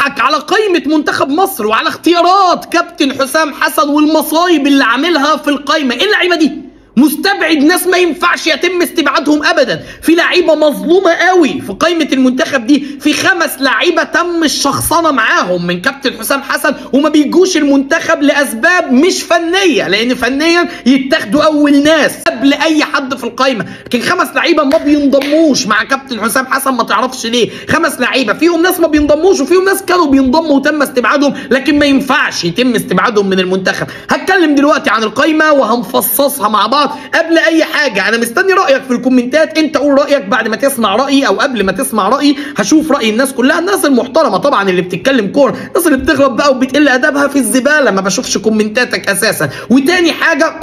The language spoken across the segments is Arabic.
معاك على قائمة منتخب مصر وعلى اختيارات كابتن حسام حسن والمصايب اللي عاملها في القائمة. ايه اللعيبة دي؟ مستبعد ناس ما ينفعش يتم استبعادهم ابدا. في لعيبه مظلومه قوي في قائمه المنتخب دي، في 5 لعيبه تم الشخصنه معاهم من كابتن حسام حسن وما بيجوش المنتخب لاسباب مش فنيه، لان فنيا يتاخدوا اول ناس قبل اي حد في القائمه، لكن 5 لعيبه ما بينضموش مع كابتن حسام حسن. ما تعرفش ليه 5 لعيبه فيهم ناس ما بينضموش وفيهم ناس كانوا بينضموا وتم استبعادهم، لكن ما ينفعش يتم استبعادهم من المنتخب. هتكلم دلوقتي عن القائمه وهنفصصها مع بعض. قبل اي حاجه انا مستني رايك في الكومنتات، انت قول رايك بعد ما تسمع رايي او قبل ما تسمع رايي. هشوف راي الناس كلها، الناس المحترمه طبعا اللي بتتكلم كوره، الناس اللي بتغلط بقى وبتقل ادبها في الزباله ما بشوفش كومنتاتك اساسا. وتاني حاجه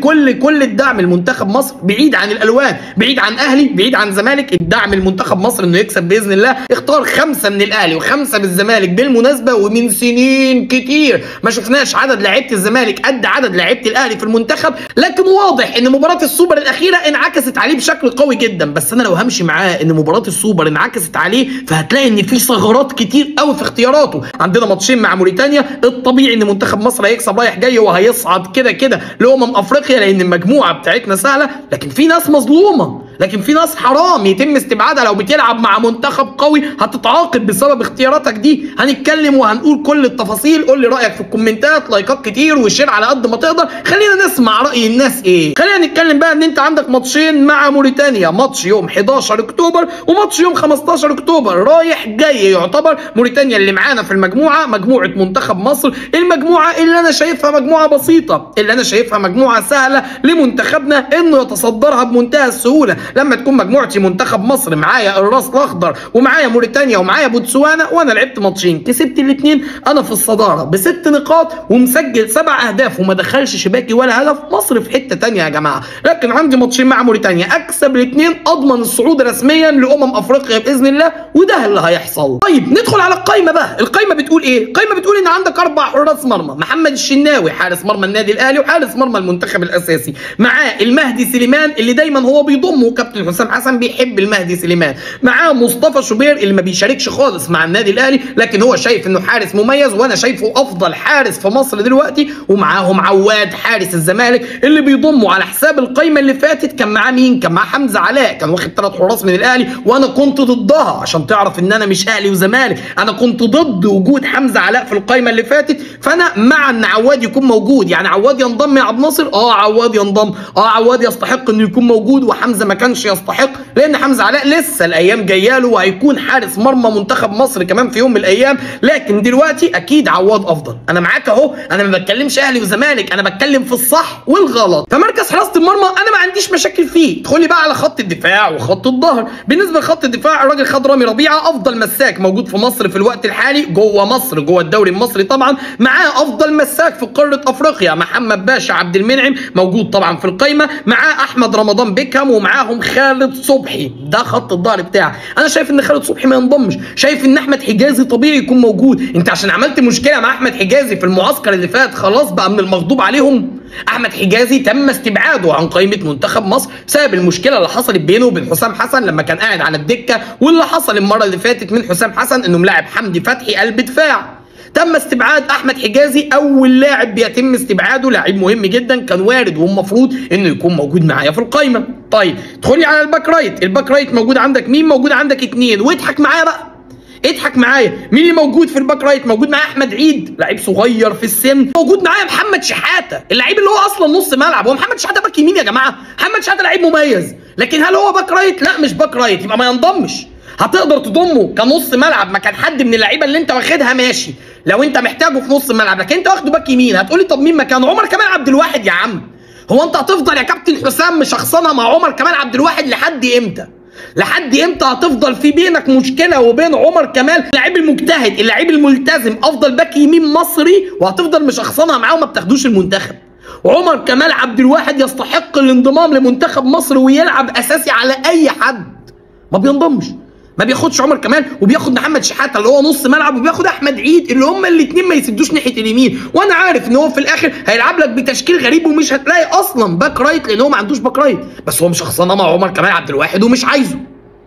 كل الدعم لمنتخب مصر بعيد عن الالوان، بعيد عن اهلي، بعيد عن زمالك. الدعم لمنتخب مصر انه يكسب باذن الله. اختار 5 من الاهلي و5 من الزمالك بالمناسبه، ومن سنين كتير ما شفناش عدد لعيبه الزمالك قد عدد لعيبه الاهلي في المنتخب، لكن واضح ان مباراه السوبر الاخيره انعكست عليه بشكل قوي جدا. بس انا لو همشي معاه ان مباراه السوبر انعكست عليه، فهتلاقي ان في ثغرات كتير قوي في اختياراته. عندنا ماتشين مع موريتانيا، الطبيعي ان منتخب مصر هيكسب رايح جاي وهيصعد كده لامم لان المجموعه بتاعتنا سهله، لكن في ناس مظلومه، لكن في ناس حرام يتم استبعادها. لو بتلعب مع منتخب قوي هتتعاقب بسبب اختياراتك دي. هنتكلم وهنقول كل التفاصيل. قول لي رايك في الكومنتات، لايكات كتير وشير على قد ما تقدر. خلينا نسمع راي الناس ايه. خلينا نتكلم بقى ان انت عندك ماتشين مع موريتانيا، ماتش يوم 11 اكتوبر وماتش يوم 15 اكتوبر رايح جاي. يعتبر موريتانيا اللي معانا في المجموعه مجموعه منتخب مصر، المجموعه اللي انا شايفها مجموعه بسيطه، اللي انا شايفها مجموعه سهله لمنتخبنا انه يتصدرها بمنتهى السهوله. لما تكون مجموعتي منتخب مصر معايا الراس الاخضر ومعايا موريتانيا ومعايا بوتسوانا، وانا لعبت ماتشين كسبت الاثنين، انا في الصداره ب6 نقاط ومسجل 7 اهداف وما دخلش شباكي ولا هدف. مصر في حته ثانيه يا جماعه. لكن عندي ماتشين مع موريتانيا اكسب الاثنين اضمن الصعود رسميا افريقيا باذن الله، وده اللي هيحصل. طيب ندخل على القايمه بقى. القايمه بتقول ايه؟ القايمه بتقول ان عندك 4 حراس مرمى: محمد الشناوي حارس مرمى النادي الاهلي وحارس مرمى المنتخب الاساسي، معاه المهدي سليمان اللي دايما هو بيضمه كابتن حسام حسن، بيحب المهدي سليمان، معاه مصطفى شوبير اللي ما بيشاركش خالص مع النادي الاهلي لكن هو شايف انه حارس مميز وانا شايفه افضل حارس في مصر دلوقتي، ومعاهم عواد حارس الزمالك اللي بيضمه على حساب القايمه اللي فاتت. كان معاه مين؟ كان معاه حمزه علاء، كان واخد 3 حراس من الاهلي وانا كنت ضدها، عشان تعرف ان انا مش اهلي وزمالك، انا كنت ضد وجود حمزه علاء في القايمه اللي فاتت. فانا مع ان عواد يكون موجود. يعني عواد ينضم يا عبد الناصر؟ عواد ينضم، عواد يستحق انه يكون موجود، وحمزه ما كانش يستحق، لان حمزه علاء لسه الايام جايه له وهيكون حارس مرمى منتخب مصر كمان في يوم من الايام. لكن دلوقتي اكيد عواد افضل. انا معاك اهو، انا ما بتكلمش اهلي وزمالك، انا بتكلم في الصح والغلط. فمركز حراسه المرمى انا ما عنديش مشاكل فيه. ادخلي بقى على خط الدفاع وخط الظهر. بالنسبه لخط الدفاع الراجل خد رامي ربيعه، افضل مساك موجود في مصر في الوقت الحالي جوه مصر، جوه الدوري المصري طبعا. معاه افضل مساك في قاره افريقيا محمد باشا عبد المنعم موجود طبعا في القايمه، معاه احمد رمضان بيكهام، ومعاهم خالد صبحي. ده خط الظهر بتاعي. انا شايف ان خالد صبحي ما ينضمش، شايف ان احمد حجازي طبيعي يكون موجود. انت عشان عملت مشكله مع احمد حجازي في المعسكر اللي فات خلاص بقى من المغضوب عليهم. احمد حجازي تم استبعاده عن قائمه منتخب مصر بسبب المشكله اللي حصلت بينه وبين حسام حسن لما كان قاعد على الدكه، واللي حصل المره اللي فاتت من حسام حسن انه ملاعب حمدي فتحي قلب دفاع. تم استبعاد احمد حجازي، اول لاعب بيتم استبعاده، لاعب مهم جدا كان وارد والمفروض انه يكون موجود معايا في القايمه. طيب ادخلي على الباك رايت. الباك رايت موجود عندك مين؟ موجود عندك 2، واضحك معايا بقى، اضحك معايا. مين اللي موجود في الباك رايت؟ موجود معايا احمد عيد، لعيب صغير في السن. موجود معايا محمد شحاته، اللعيب اللي هو اصلا نص ملعب. هو محمد شحاته باك يمين يا جماعه؟ محمد شحاته لعيب مميز، لكن هل هو باك رايت؟ لا مش باك رايت، يبقى ما ينضمش. هتقدر تضمه كنص ملعب مكان حد من اللعيبه اللي انت واخدها ماشي، لو انت محتاجه في نص الملعب، لكن انت واخده باك يمين. هتقولي طب مين مكانه؟ عمر كمال عبد الواحد يا عم. هو انت هتفضل يا كابتن حسام مشخصنها مع عمر كمال عبد الواحد لحد امتى؟ لحد امتى هتفضل في بينك مشكله وبين عمر كمال، اللاعب المجتهد، اللاعب الملتزم، افضل باك يمين مصري، وهتفضل مشخصنها معاه وما بتاخدوش المنتخب؟ عمر كمال عبد الواحد يستحق الانضمام لمنتخب مصر ويلعب اساسي على اي حد. ما بينضمش، ما بياخدش عمر كمال، وبياخد محمد شحاته اللي هو نص ملعب، وبياخد احمد عيد اللي هما الاثنين ما يسدوش ناحيه اليمين. وانا عارف ان هو في الاخر هيلعب لك بتشكيل غريب ومش هتلاقي اصلا باك رايت لان هو ما عندوش باك رايت، بس هو مشخصنها مع عمر كمال عبد الواحد ومش عايزه.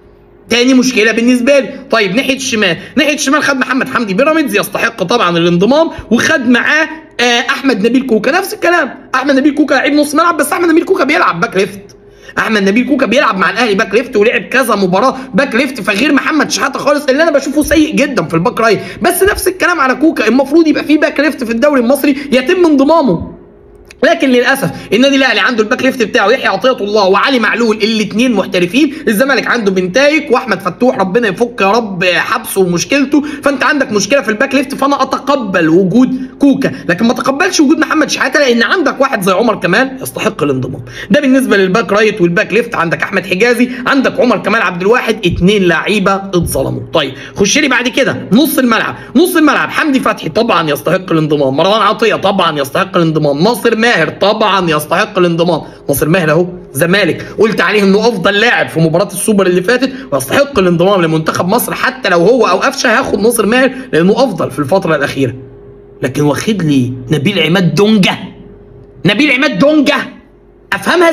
تاني مشكله بالنسبه لي. طيب ناحيه الشمال خد محمد حمدي بيراميدز، يستحق طبعا الانضمام، وخد معاه احمد نبيل كوكا، نفس الكلام. احمد نبيل كوكا لعيب نص ملعب، بس احمد نبيل كوكا بيلعب باك ليفت. احمد نبيل كوكا بيلعب مع الاهلي باك ليفت، ولعب كذا مباراه باك ليفت، فغير محمد شحاته خالص اللي انا بشوفه سيء جدا في الباك رايت. بس نفس الكلام على كوكا، المفروض يبقى في باك ليفت في الدوري المصري يتم انضمامه. لكن للاسف النادي الاهلي عنده الباك ليفت بتاعه يحيى عطيه الله وعلي معلول، الاثنين محترفين. الزمالك عنده بنتايك واحمد فتوح، ربنا يفك يا رب حبسه ومشكلته. فانت عندك مشكله في الباك ليفت، فانا اتقبل وجود كوكا، لكن ما اتقبلش وجود محمد شحاته، لان عندك واحد زي عمر كمال يستحق الانضمام. ده بالنسبه للباك رايت والباك ليفت. عندك احمد حجازي، عندك عمر كمال عبد الواحد، 2 لعيبه اتظلموا. طيب خش لي بعد كده نص الملعب حمدي فتحي طبعا يستحق الانضمام، مروان عطيه طبعا يستحق الانضمام، ناصر ماهر طبعا يستحق الانضمام. ناصر ماهر اهو زمالك قلت عليه انه افضل لاعب في مباراه السوبر اللي فاتت، ويستحق الانضمام لمنتخب مصر. حتى لو هو او قفشه هاخد ناصر ماهر لانه افضل في الفتره الاخيره. لكن واخد لي نبيل عماد دونجا، افهمها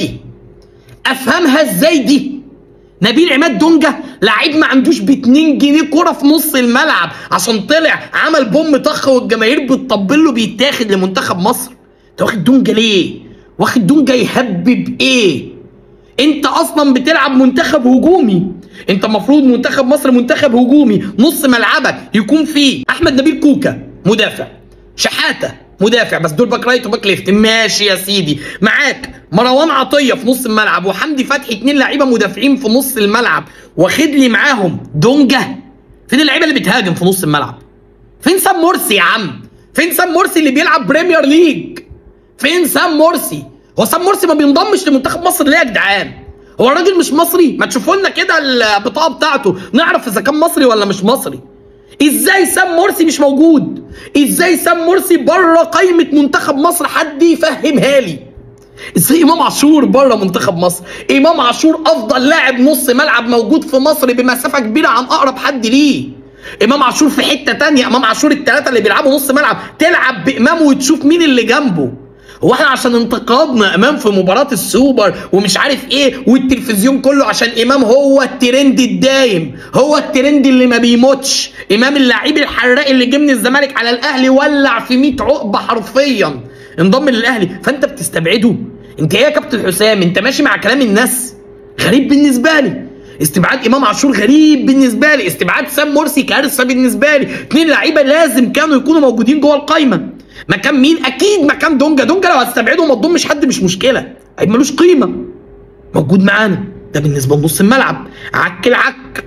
ازاي دي؟ نبيل عماد دونجا لعيب ما عندوش ب2 جنيه كوره في نص الملعب، عشان طلع عمل بوم طخ والجماهير بتطبل له، بيتاخد لمنتخب مصر. انت واخد دونجا ليه؟ واخد دونجا يهبب ايه؟ انت اصلا بتلعب منتخب هجومي، انت المفروض منتخب مصر منتخب هجومي، نص ملعبك يكون فيه احمد نبيل كوكا مدافع، شحاته مدافع، بس دول باك رايت وباك ليفت، ماشي يا سيدي. معاك مروان عطيه في نص الملعب وحمدي فتحي، 2 لعيبه مدافعين في نص الملعب، واخد لي معاهم دونجا. فين اللعيبه اللي بتهاجم في نص الملعب؟ فين سام مرسي يا عم؟ فين سام مرسي اللي بيلعب بريمير ليج؟ فين سام مرسي؟ هو سام مرسي ما بينضمش لمنتخب مصر ليه يا جدعان؟ هو الراجل مش مصري؟ ما تشوفوا لنا كده البطاقه بتاعته نعرف اذا كان مصري ولا مش مصري. ازاي سام مرسي مش موجود؟ ازاي سام مرسي بره قائمه منتخب مصر؟ حد يفهمها لي. ازاي امام عاشور بره منتخب مصر؟ امام عاشور افضل لاعب نص ملعب موجود في مصر بمسافه كبيره عن اقرب حد ليه. امام عاشور في حته ثانيه. امام عاشور الثلاثه اللي بيلعبوا نص ملعب تلعب بامام وتشوف مين اللي جنبه. هو احنا عشان انتقدنا امام في مباراه السوبر ومش عارف ايه والتلفزيون كله عشان امام هو الترند الدايم، هو الترند اللي ما بيموتش، امام اللعيب الحراق اللي جه من الزمالك على الاهلي ولع في 100 عقبه حرفيا، انضم للاهلي، فانت بتستبعده؟ انت ايه يا كابتن حسام؟ انت ماشي مع كلام الناس؟ غريب بالنسبه لي. استبعاد امام عاشور غريب بالنسبه لي، استبعاد سام مرسي كارثه بالنسبه لي. 2 لعيبه لازم كانوا يكونوا موجودين جوه القايمه. مكان مين؟ اكيد مكان دونجا. دونجا لو هتستبعده وما تضمش حد مش مشكله، ملوش قيمه، موجود معانا. ده بالنسبه لنص الملعب. عك العك.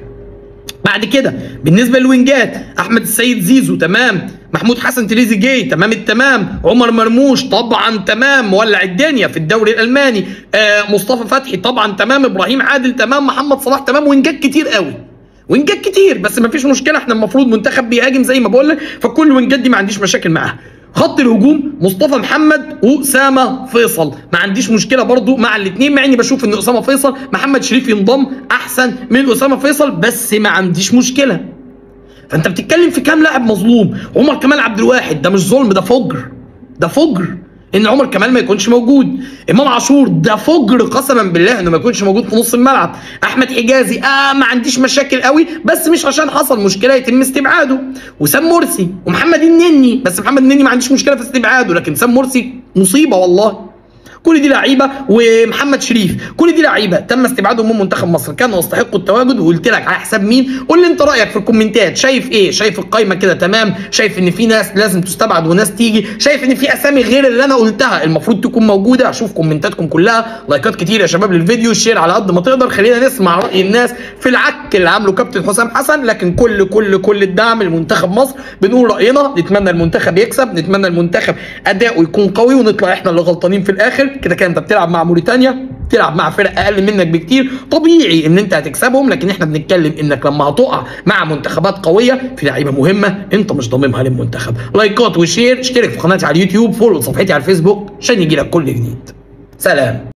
بعد كده بالنسبه للوينجات، احمد السيد زيزو تمام، محمود حسن تريزيجيه تمام التمام، عمر مرموش طبعا تمام مولع الدنيا في الدوري الالماني، مصطفى فتحي طبعا تمام، ابراهيم عادل تمام، محمد صلاح تمام. وينجات كتير قوي، وينجات كتير، بس ما فيش مشكله، احنا المفروض منتخب بيهاجم زي ما بقول لك، فكل الوينجات دي ما عنديش مشاكل معاها. خط الهجوم مصطفى محمد واسامه فيصل، ما عنديش مشكله برضو مع الاثنين، مع اني بشوف ان اسامه فيصل محمد شريف ينضم احسن من اسامه فيصل، بس ما عنديش مشكله. فانت بتتكلم في كام لاعب مظلوم. عمر كمال عبد الواحد ده مش ظلم، ده فجر، ده فجر ان عمر كمال ما يكونش موجود. امام عاشور ده فجر قسما بالله انه ما يكونش موجود في نص الملعب. احمد حجازي ما عنديش مشاكل قوي، بس مش عشان حصل مشكله يتم استبعاده. وسام مرسي ومحمد النني، بس محمد النني ما عنديش مشكله في استبعاده، لكن سام مرسي مصيبه والله. كل دي لعيبه، ومحمد شريف، كل دي لعيبه تم استبعادهم من منتخب مصر، كانوا يستحقوا التواجد. وقلت لك على حساب مين؟ قول لي انت رايك في الكومنتات، شايف ايه؟ شايف القايمه كده تمام؟ شايف ان في ناس لازم تستبعد وناس تيجي؟ شايف ان في اسامي غير اللي انا قلتها المفروض تكون موجوده؟ اشوف كومنتاتكم كلها، لايكات كتير يا شباب للفيديو، شير على قد ما تقدر. خلينا نسمع راي الناس في العك اللي عامله كابتن حسام حسن، لكن كل الدعم لمنتخب مصر. بنقول راينا، نتمنى المنتخب يكسب، نتمنى المنتخب اداؤه يكون قوي ونطلع احنا اللي غلطانين في الاخر. كده انت بتلعب مع موريتانيا، بتلعب مع فرق اقل منك بكتير، طبيعي ان انت هتكسبهم، لكن احنا بنتكلم انك لما هتقع مع منتخبات قويه في لعيبه مهمه انت مش ضاممها للمنتخب. لايكات وشير، اشترك في قناتي على اليوتيوب، فولو صفحتي على الفيسبوك عشان يجي لك كل جديد. سلام.